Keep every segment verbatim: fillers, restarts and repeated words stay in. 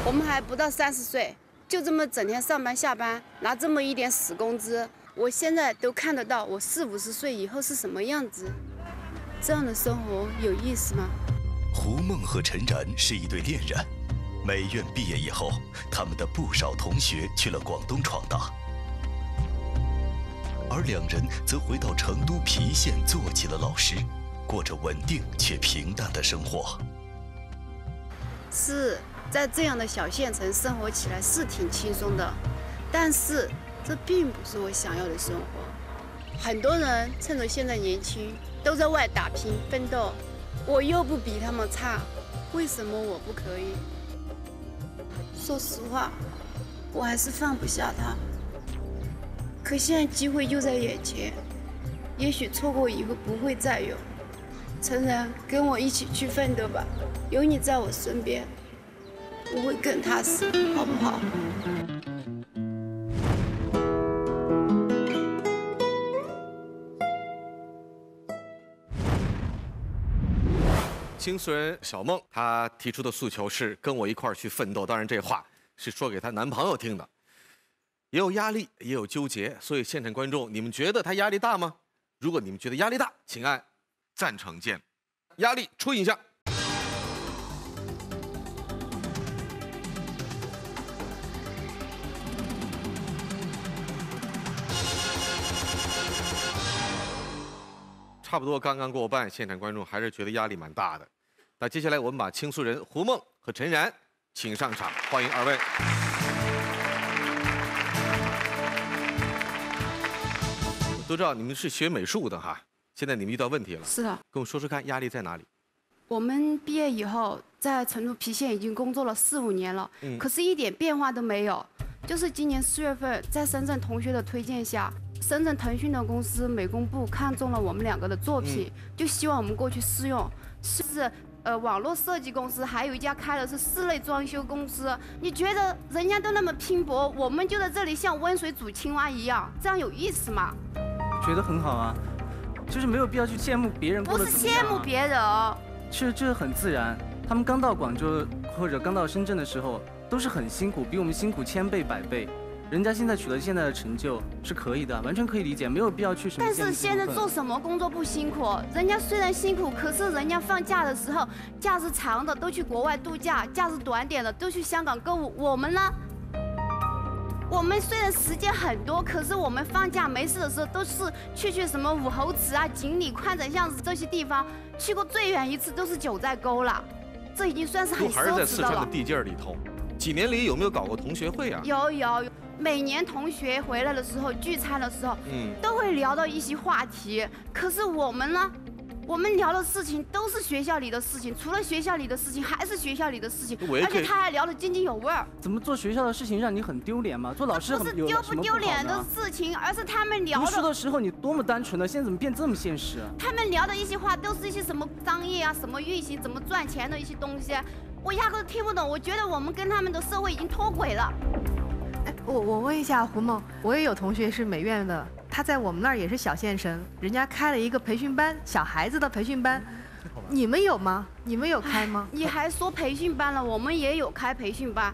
我们还不到三十岁，就这么整天上班下班，拿这么一点死工资，我现在都看得到我四五十岁以后是什么样子。这样的生活有意思吗？ 胡梦和陈然是一对恋人，美院毕业以后，他们的不少同学去了广东闯荡，而两人则回到成都郫县做起了老师，过着稳定却平淡的生活。 是在这样的小县城生活起来是挺轻松的，但是这并不是我想要的生活。很多人趁着现在年轻，都在外打拼奋斗，我又不比他们差，为什么我不可以？说实话，我还是放不下他。可现在机会就在眼前，也许错过以后不会再有。诚然，跟我一起去奋斗吧，有你在我身边，我会更踏实，好不好？ 倾诉人小梦，她提出的诉求是跟我一块儿去奋斗。当然，这话是说给她男朋友听的，也有压力，也有纠结。所以，现场观众，你们觉得她压力大吗？如果你们觉得压力大，请按赞成键。压力出影像。差不多刚刚过半，现场观众还是觉得压力蛮大的。那接下来我们把倾诉人胡梦和陈然请上场，欢迎二位。我都知道你们是学美术的哈，现在你们遇到问题了。 是的。 跟我说说看，压力在哪里？ 我们毕业以后，在成都郫县已经工作了四五年了， 嗯、 可是一点变化都没有。就是今年四月份，在深圳同学的推荐下，深圳腾讯的公司美工部看中了我们两个的作品，嗯、就希望我们过去试用。是呃，网络设计公司，还有一家开的是室内装修公司。你觉得人家都那么拼搏，我们就在这里像温水煮青蛙一样，这样有意思吗？ 觉得很好啊，就是没有必要去羡慕别人过得怎么样啊。 不是羡慕别人， 是这很自然。他们刚到广州或者刚到深圳的时候，都是很辛苦，比我们辛苦千倍百倍。人家现在取得现在的成就是可以的，完全可以理解，没有必要去什么。 但是现在做什么工作不辛苦？人家虽然辛苦，可是人家放假的时候，假日长的都去国外度假，假日短点的都去香港购物。我们呢？我们虽然时间很多，可是我们放假没事的时候都是去去什么武侯祠啊、锦里、宽窄巷子这些地方，去过最远一次都是九寨沟了，这已经算是很奢侈的了。 还是在四川的地界里头。几年里有没有搞过同学会啊？ 有有有。每年同学回来的时候，聚餐的时候，嗯，都会聊到一些话题。可是我们呢，我们聊的事情都是学校里的事情，除了学校里的事情，还是学校里的事情，而且他还聊得津津有味儿。 怎么做学校的事情让你很丢脸吗？做老师很不是丢不丢脸的事情，而是他们聊的。 读书的时候你多么单纯的，现在怎么变这么现实？ 他们聊的一些话都是一些什么商业啊、什么运行、怎么赚钱的一些东西，我压根听不懂。我觉得我们跟他们的社会已经脱轨了。 我我问一下胡梦，我也有同学是美院的，他在我们那儿也是小县城，人家开了一个培训班，小孩子的培训班，你们有吗？你们有开吗？ 你还说培训班了，我们也有开培训班。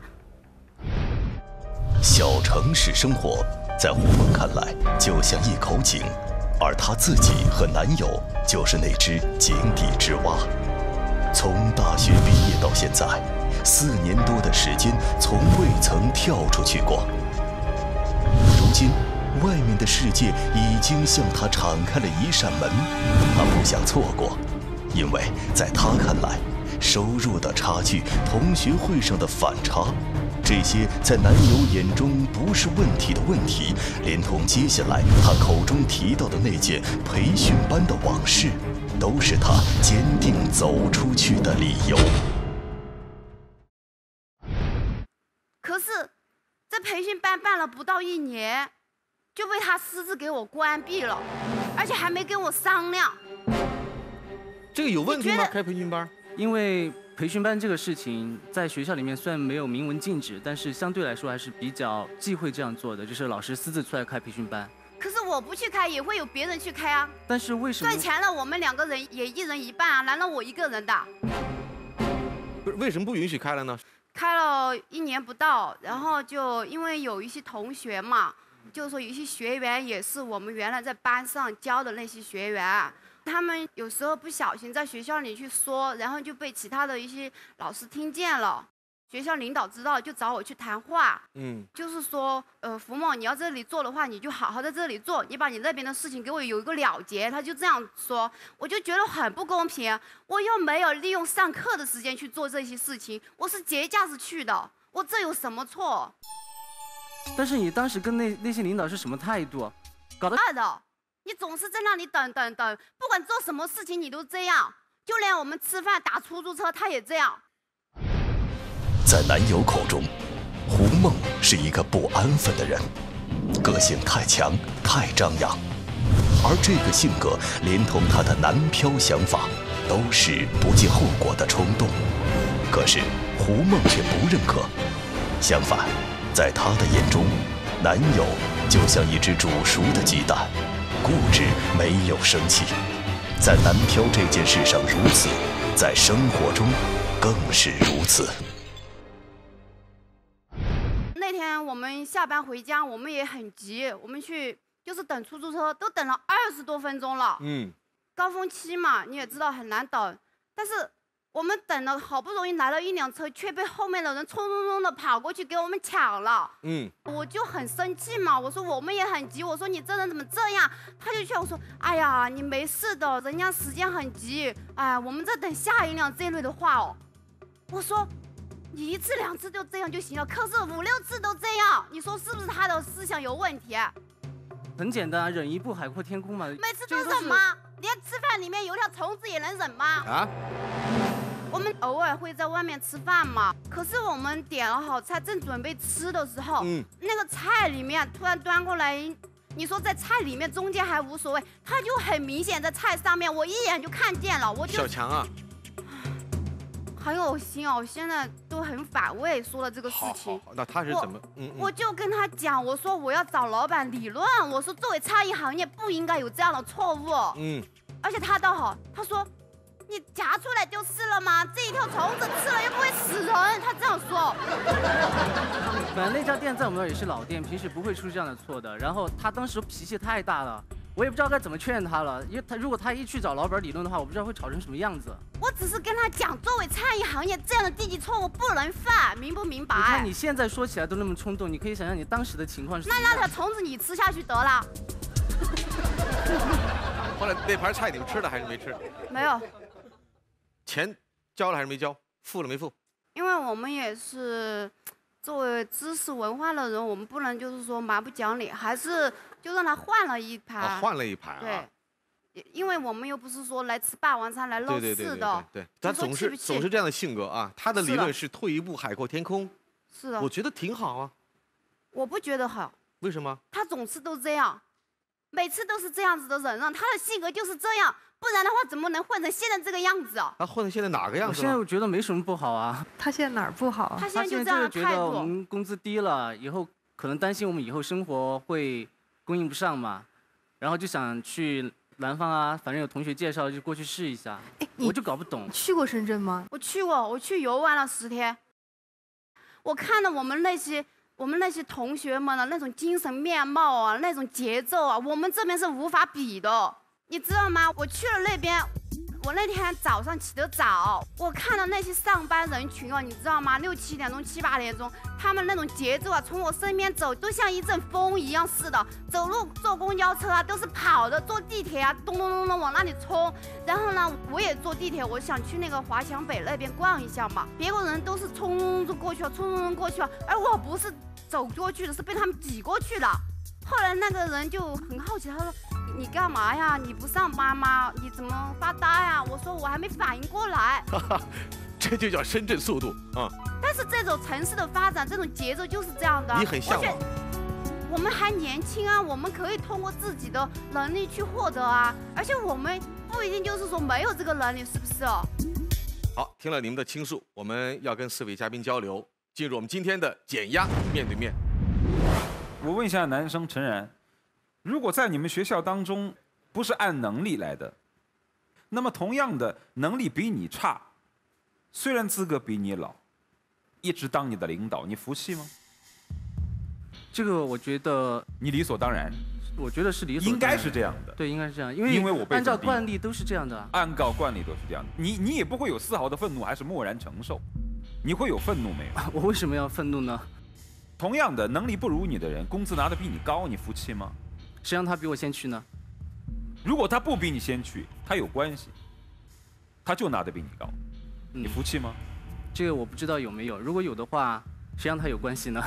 小城市生活在胡梦看来就像一口井，而她自己和男友就是那只井底之蛙。从大学毕业到现在，四年多的时间，从未曾跳出去过。如今，外面的世界已经向他敞开了一扇门，他不想错过，因为在他看来，收入的差距、同学会上的反差，这些在男友眼中不是问题的问题，连同接下来他口中提到的那件培训班的往事，都是他坚定走出去的理由。 可是，这培训班办了不到一年，就被他私自给我关闭了，而且还没跟我商量。 这个有问题吗？开培训班？ 因为培训班这个事情，在学校里面虽然没有明文禁止，但是相对来说还是比较忌讳这样做的，就是老师私自出来开培训班。 可是我不去开，也会有别人去开啊。 但是为什么赚钱了，我们两个人也一人一半啊？难道我一个人的？ 不是，为什么不允许开了呢？ 开了一年不到，然后就因为有一些同学嘛，就是说有一些学员也是我们原来在班上教的那些学员，他们有时候不小心在学校里去说，然后就被其他的一些老师听见了。学校领导知道，就找我去谈话。嗯，就是说，呃，福某，你要这里做的话，你就好好在这里做，你把你那边的事情给我有一个了结。他就这样说，我就觉得很不公平。我又没有利用上课的时间去做这些事情，我是节假日去的，我这有什么错？ 但是你当时跟那那些领导是什么态度？搞得的，你总是在那里等等等，不管做什么事情你都这样，就连我们吃饭打出租车他也这样。 在男友口中，胡梦是一个不安分的人，个性太强太张扬，而这个性格连同他的男漂想法都是不计后果的冲动。可是胡梦却不认可，相反，在他的眼中，男友就像一只煮熟的鸡蛋，固执没有生气。在男漂这件事上如此，在生活中更是如此。 那天我们下班回家，我们也很急，我们去就是等出租车，都等了二十多分钟了。嗯，高峰期嘛，你也知道很难等。但是我们等了，好不容易来了一辆车，却被后面的人冲冲冲的跑过去给我们抢了。嗯，我就很生气嘛，我说我们也很急，我说你这人怎么这样？他就劝我说，哎呀，你没事的，人家时间很急，哎，我们在等下一辆这类的话哦。我说。你一次两次就这样就行了，可是五六次都这样，你说是不是他的思想有问题？ 很简单，忍一步海阔天空嘛。 每次都忍吗？连吃饭里面有条虫子也能忍吗？啊？我们偶尔会在外面吃饭嘛，可是我们点了好菜，正准备吃的时候，嗯，那个菜里面突然端过来，你说在菜里面中间还无所谓，他就很明显在菜上面，我一眼就看见了，我就小强啊。 很恶心哦，我现在都很反胃，说了这个事情。 好，好，那他是怎么？ 嗯嗯、我就跟他讲，我说我要找老板理论，我说作为餐饮行业不应该有这样的错误。嗯，而且他倒好，他说你夹出来就是了嘛，这一条虫子吃了又不会死人，他这样说。 本来那家店在我们那儿也是老店，平时不会出这样的错的。然后他当时脾气太大了。我也不知道该怎么劝他了，因为他如果他一去找老板理论的话，我不知道会吵成什么样子。 我只是跟他讲，作为餐饮行业这样的低级错误不能犯，明不明白？ 你看你现在说起来都那么冲动，你可以想象你当时的情况是。 那那条虫子你吃下去得了。 后来那盘菜你们吃了还是没吃？ 没有。 钱交了还是没交？付了没付？ 因为我们也是作为知识文化的人，我们不能就是说蛮不讲理，还是。就让他换了一盘， 啊、换了一盘、啊， 对，因为我们又不是说来吃霸王餐来露事的， 对对对对，他总是总是这样的性格啊。他的理论是退一步海阔天空， 是的， 我觉得挺好啊。 我不觉得好， 为什么？ 他总是都这样，每次都是这样子的忍让，他的性格就是这样，不然的话怎么能混成现在这个样子啊？ 他混成现在哪个样子？ 我现在我觉得没什么不好啊。 他现在哪儿不好啊？ 他现在就这样的态度。他现在就是觉得我们工资低了，以后可能担心我们以后生活会。供应不上嘛，然后就想去南方啊，反正有同学介绍就过去试一下。哎，我就搞不懂。 去过深圳吗？ 我去过，我去游玩了十天。我看到我们那些我们那些同学们的那种精神面貌啊，那种节奏啊，我们这边是无法比的，你知道吗？我去了那边。我那天早上起得早，我看到那些上班人群哦，你知道吗？六七点钟、七八点钟，他们那种节奏啊，从我身边走，都像一阵风一样似的。走路、坐公交车啊，都是跑的；坐地铁啊，咚咚咚咚往那里冲。然后呢，我也坐地铁，我想去那个华强北那边逛一下嘛。别个人都是冲冲冲过去了，冲冲冲过去了，而我不是走过去的，是被他们挤过去的。后来那个人就很好奇，他说。你干嘛呀？你不上班吗？你怎么发呆呀？我说我还没反应过来。 这就叫深圳速度啊！ 但是这种城市的发展，这种节奏就是这样的。 你很向往。 我们还年轻啊，我们可以通过自己的能力去获得啊，而且我们不一定就是说没有这个能力，是不是？ 好，听了你们的倾诉，我们要跟四位嘉宾交流，进入我们今天的减压面对面。 我问一下男生陈然。如果在你们学校当中不是按能力来的，那么同样的能力比你差，虽然资格比你老， 一直当你的领导，你服气吗？ 这个我觉得你理所当然。 我觉得是理所当然， 应该是这样的。 对，应该是这样，因为因为我被按照怎么地惯例都是这样的啊。 按照惯例都是这样的，你你也不会有丝毫的愤怒，还是默然承受？你会有愤怒没有？ 我为什么要愤怒呢？ 同样的，能力不如你的人，工资拿得比你高，你服气吗？ 谁让他比我先去呢？ 如果他不比你先去，他有关系，他就拿得比你高， 嗯你服气吗？ 这个我不知道有没有，如果有的话，谁让他有关系呢？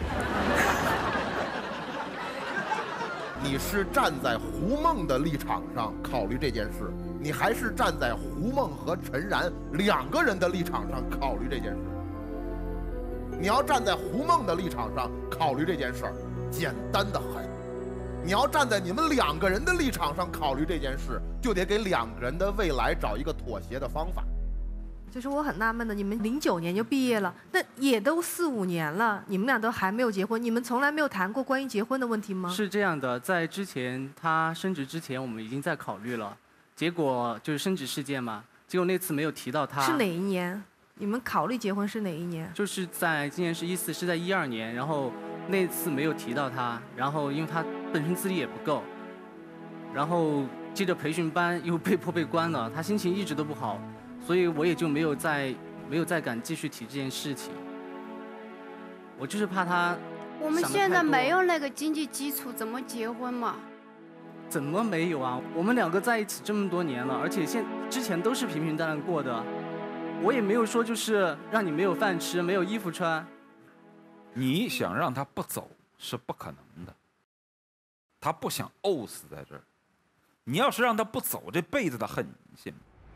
你是站在胡梦的立场上考虑这件事，你还是站在胡梦和陈然两个人的立场上考虑这件事？你要站在胡梦的立场上考虑这件事儿，简单的很；你要站在你们两个人的立场上考虑这件事，就得给两个人的未来找一个妥协的方法。 就是我很纳闷的，你们零九年就毕业了，那也都四五年了，你们俩都还没有结婚，你们从来没有谈过关于结婚的问题吗？ 是这样的，在之前他升职之前，我们已经在考虑了，结果就是升职事件嘛，结果那次没有提到他。 是哪一年？你们考虑结婚是哪一年？ 就是在今年是一四，是在一二年，然后那次没有提到他，然后因为他本身资历也不够，然后接着培训班又被迫被关了，他心情一直都不好。所以我也就没有再没有再敢继续提这件事情。我就是怕他。 我们现在没有那个经济基础，怎么结婚嘛？ 怎么没有啊？我们两个在一起这么多年了，而且现之前都是平平淡淡过的，我也没有说就是让你没有饭吃、没有衣服穿。 你想让他不走是不可能的，他不想沤死在这儿。你要是让他不走，这辈子的恨，你信吗？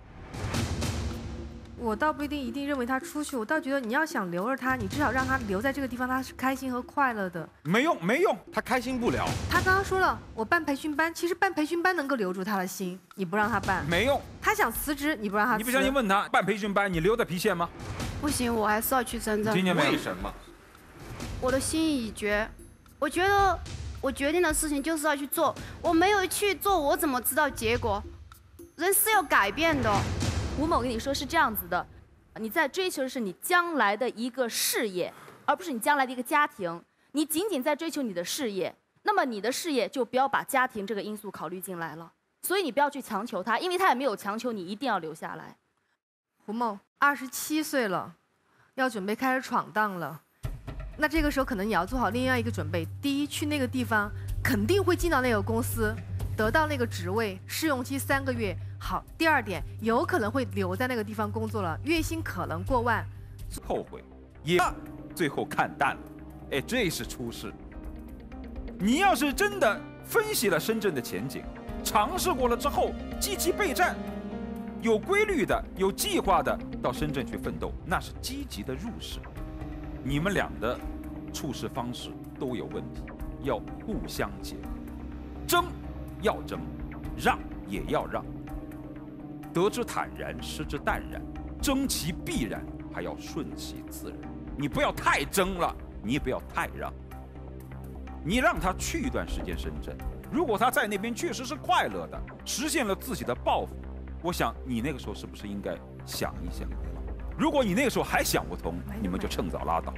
我倒不一定一定认为他出去，我倒觉得你要想留着他，你至少让他留在这个地方，他是开心和快乐的。 没用，没用， 他开心不了。 他刚刚说了，我办培训班，其实办培训班能够留住他的心，你不让他办， 没用。 他想辞职，你不让他辞。 你不相信问他，办培训班你留在郫县吗？ 不行，我还是要去深圳。 听见没有？ 为什么？ 我的心意已决，我觉得我决定的事情就是要去做，我没有去做，我怎么知道结果？人是要改变的。 吴某跟你说是这样子的，你在追求的是你将来的一个事业，而不是你将来的一个家庭。你仅仅在追求你的事业，那么你的事业就不要把家庭这个因素考虑进来了。所以你不要去强求他，因为他也没有强求你一定要留下来。 胡某二十七岁了，要准备开始闯荡了。那这个时候可能你要做好另外一个准备：第一，去那个地方肯定会进到那个公司，得到那个职位，试用期三个月。好，第二点，有可能会留在那个地方工作了，月薪可能过万。 后悔，也最后看淡了，哎，这是出事。你要是真的分析了深圳的前景，尝试过了之后，积极备战，有规律的、有计划的到深圳去奋斗，那是积极的入世。你们俩的处事方式都有问题，要互相结合，争要争，让也要让。得之坦然，失之淡然，争其必然，还要顺其自然。你不要太争了，你也不要太让。你让他去一段时间深圳，如果他在那边确实是快乐的，实现了自己的抱负，我想你那个时候是不是应该想一想？如果你那个时候还想不通，你们就趁早拉倒。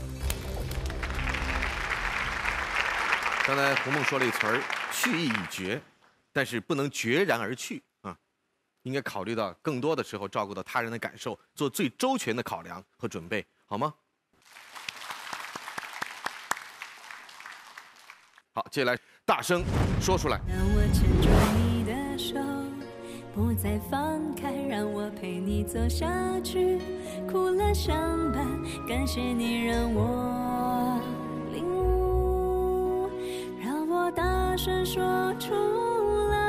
刚才胡梦说了一词儿“去意已决”，但是不能决然而去啊，应该考虑到更多的时候照顾到他人的感受，做最周全的考量和准备，好吗？好，接下来大声说出来。 让我牵住你的手，不再放开，让我陪你走下去，苦乐相伴，感谢你让我领悟，让我大声说出来。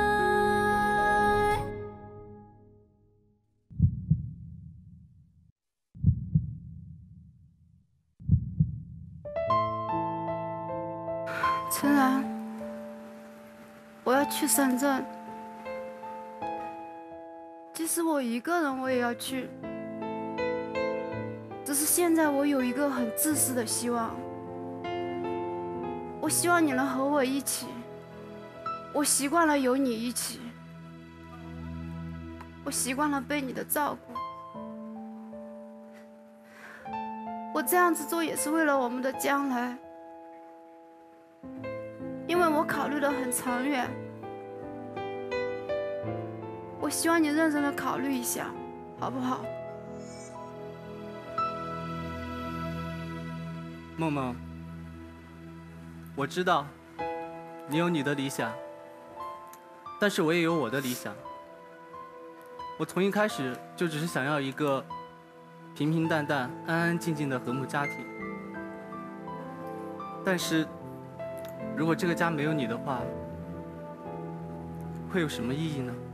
陈然，我要去深圳。即使我一个人，我也要去。只是现在我有一个很自私的希望，我希望你能和我一起。我习惯了有你一起，我习惯了被你的照顾。 我这样子做也是为了我们的将来，因为我考虑得很长远。我希望你认真的考虑一下，好不好？ 梦梦，我知道你有你的理想，但是我也有我的理想。我从一开始就只是想要一个平平淡淡、安安静静的和睦家庭。但是，如果这个家没有你的话，会有什么意义呢？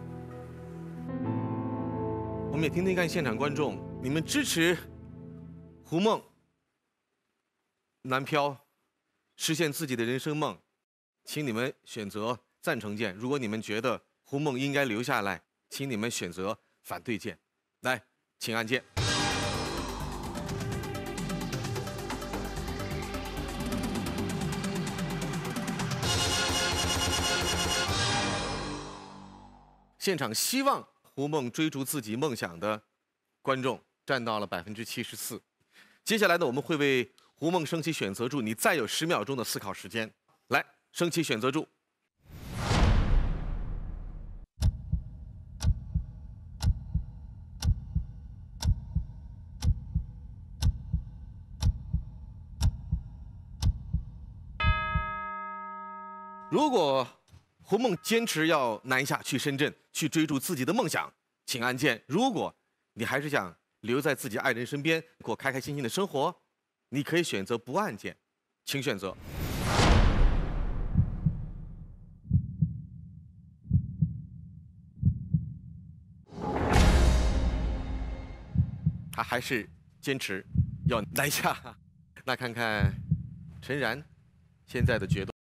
我们也听听看现场观众，你们支持胡梦、南漂实现自己的人生梦，请你们选择赞成键；如果你们觉得胡梦应该留下来，请你们选择反对键。来，请按键。现场希望胡梦追逐自己梦想的观众占到了百分之七十四。接下来呢，我们会为胡梦升起选择柱，你再有十秒钟的思考时间。来，升起选择柱。如果胡梦坚持要南下去深圳，去追逐自己的梦想，请按键；如果你还是想留在自己爱人身边，过开开心心的生活，你可以选择不按键，请选择。他还是坚持要南下，那看看陈然现在的决断。